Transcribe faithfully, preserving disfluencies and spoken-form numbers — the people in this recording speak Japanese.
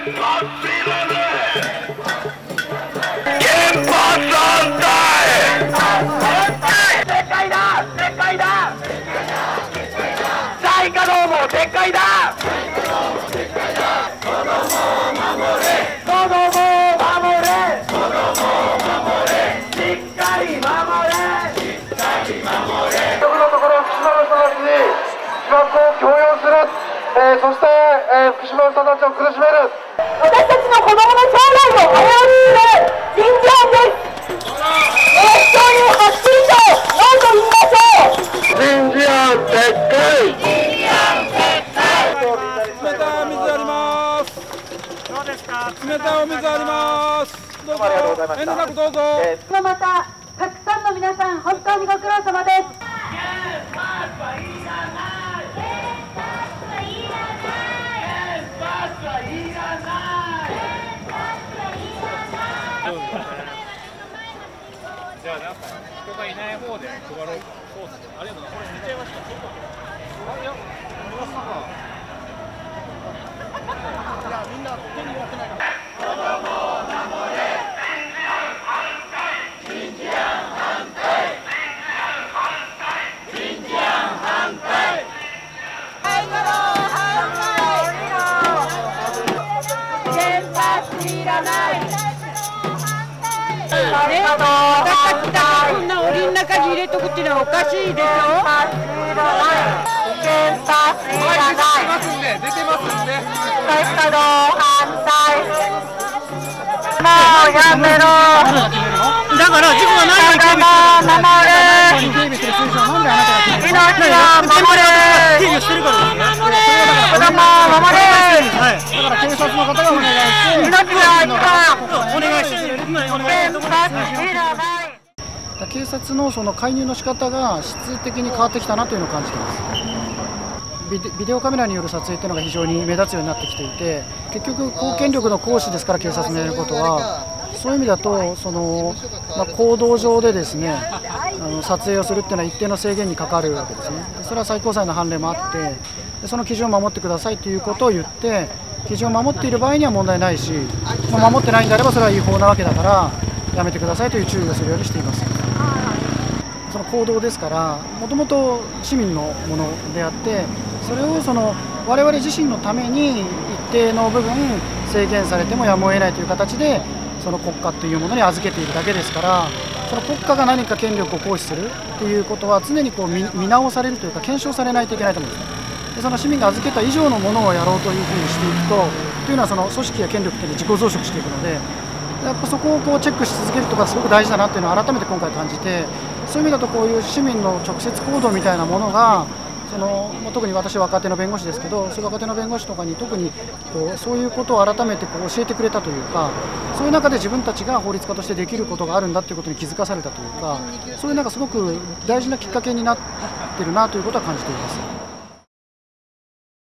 強要する、えー、そして、えー、福島の人たちを苦しめる。 私たちの子供の将来を危うくする人事案です。市長にはっきりとノーと言いましょう。 人事案撤回。 冷たいお水あります。どうですか。冷たいお水あります。どうぞ。遠慮なくどうぞ。 またたくさんの皆さん本当にご苦労様です。 じゃあなんか人がいない方で配ろうか。そうですね。ありがとうございます。これ寝ちゃいました。あ、いや、ありますか。いや、みんな手に持ってないから。子供を守れ。人事案反対。人事案反対。はい、子供反対。原発いらない。ね、私たちだけこんな檻の中に入れとくっていうのはおかしいでしょ。 原発いらない。 出てますんで。 再稼働反対。もうやめろ。 だから事故がないように警備する水準はなんであなたが警備守れ。 警備をしてるからですね。 子供を守れ。 はい。だから警察の方がお願いして、 命は今。 お願いしてくれる。 原発いらない。 警察のその介入の仕方が質的に変わってきたなというのを感じています。ビデ、ビデオカメラによる撮影というのが非常に目立つようになってきていて、結局公権力の行使ですから警察のやることは、そういう意味だとその、まあ、行動上でですね、あの撮影をするっていうのは一定の制限にかかるわけですね。それは最高裁の判例もあって、その基準を守ってくださいということを言って、基準を守っている場合には問題ないし、まあ、守ってないんであればそれは違法なわけだからやめてくださいという注意をするようにしています。その行動ですから、もともと市民のものであって、それをその我々自身のために一定の部分制限されてもやむを得ないという形で、その国家というものに預けているだけですから、その国家が何か権力を行使するということは常にこう 見, 見直されるというか検証されないといけないと思うんですね。でその市民が預けた以上のものをやろうというふうにしていくと、というのはその組織や権力というのは自己増殖していくので、やっぱそこをこうチェックし続けるとかすごく大事だなというのを改めて今回感じて、そういう意味だとこういう市民の直接行動みたいなものが、その特に私は若手の弁護士ですけど、そういう若手の弁護士とかに特にこうそういうことを改めてこう教えてくれたというか、そういう中で自分たちが法律家としてできることがあるんだということに気づかされたというか、そういうなんかすごく大事なきっかけになっているなということは感じています。